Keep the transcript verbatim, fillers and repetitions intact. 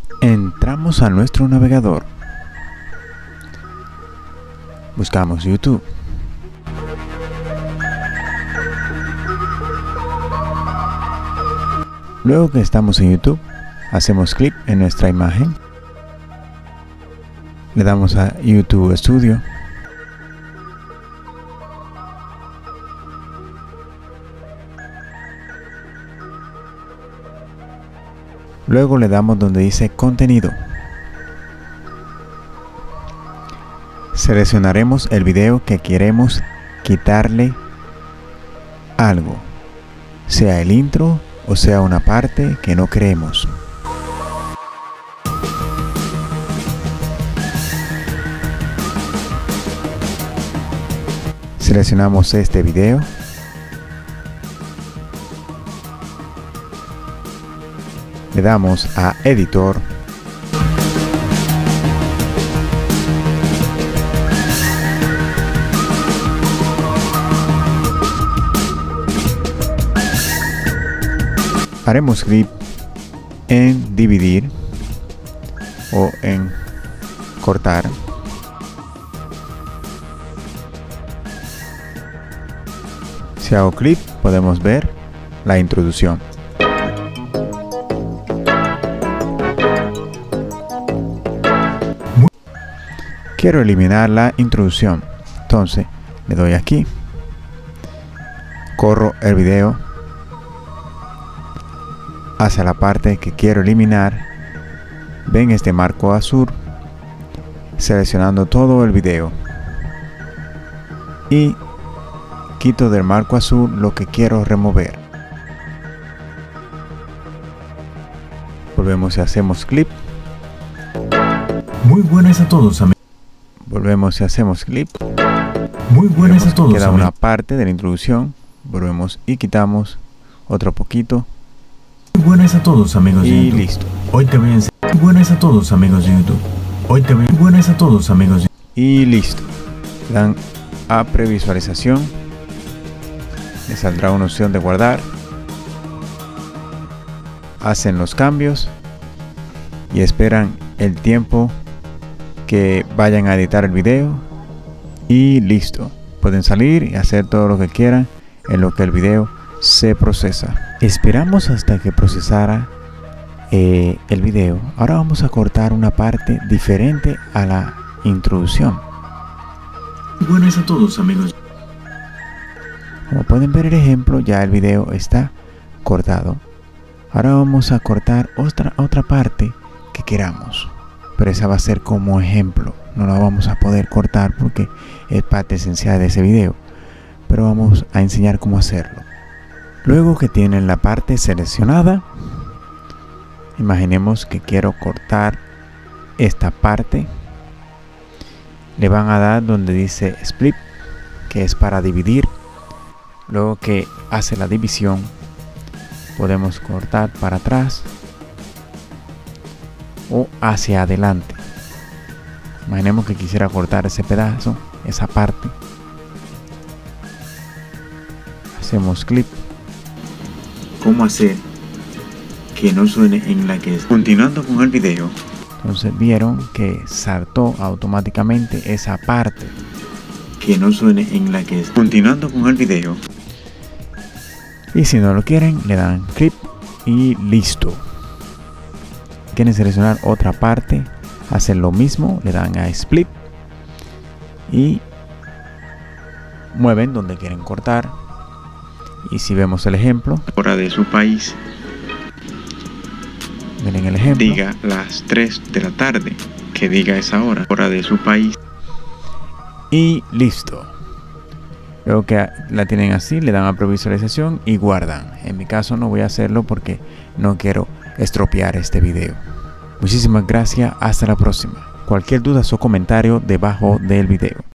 Entramos a nuestro navegador. Buscamos YouTube. Luego que estamos en YouTube, hacemos clic en nuestra imagen. Le damos a YouTube Studio. Luego le damos donde dice contenido. Seleccionaremos el video que queremos quitarle algo, sea el intro o sea una parte que no queremos. Seleccionamos este video. Le damos a editor. Haremos clic en dividir o en cortar. Si hago clic, podemos ver la introducción. Quiero eliminar la introducción, entonces le doy aquí, corro el video hacia la parte que quiero eliminar. Ven este marco azul, seleccionando todo el video y quito del marco azul lo que quiero remover. Volvemos y hacemos clic. Muy buenas a todos, amigos. Volvemos y hacemos clic. Muy buenas Vemos a todos, queda amigos. una parte de la introducción. Volvemos y quitamos otro poquito. Muy buenas a todos, amigos de Y YouTube. listo. Hoy te voy a enseñar. Muy buenas a todos, amigos de YouTube. Hoy te voy a... Muy buenas a todos, amigos de... Y listo. Dan a previsualización. Les saldrá una opción de guardar. Hacen los cambios y esperan el tiempo que vayan a editar el video y listo. Pueden salir y hacer todo lo que quieran en lo que el video se procesa. Esperamos hasta que procesara eh, el video. Ahora vamos a cortar una parte diferente a la introducción. Muy buenas a todos, amigos. Como pueden ver el ejemplo, ya el video está cortado. Ahora vamos a cortar otra, otra parte que queramos, pero esa va a ser como ejemplo. No la vamos a poder cortar porque es parte esencial de ese video, pero vamos a enseñar cómo hacerlo. Luego que tienen la parte seleccionada, imaginemos que quiero cortar esta parte. Le van a dar donde dice split, que es para dividir. Luego que hace la división, podemos cortar para atrás o hacia adelante. Imaginemos que quisiera cortar ese pedazo, esa parte. Hacemos clic. ¿Cómo hacer que no suene en la que es? Continuando con el video. Entonces vieron que saltó automáticamente esa parte. Que no suene en la que es. Continuando con el video. Y si no lo quieren, le dan clic y listo. Quieren seleccionar otra parte, hacen lo mismo, le dan a split y mueven donde quieren cortar. Y si vemos el ejemplo, Hora de su país. miren el ejemplo, Diga las tres de la tarde. Que diga esa hora. Hora de su país. y listo. Luego que la tienen así, le dan a previsualización y guardan. En mi caso no voy a hacerlo porque no quiero estropear este video. Muchísimas gracias, hasta la próxima. Cualquier duda o comentario debajo del video.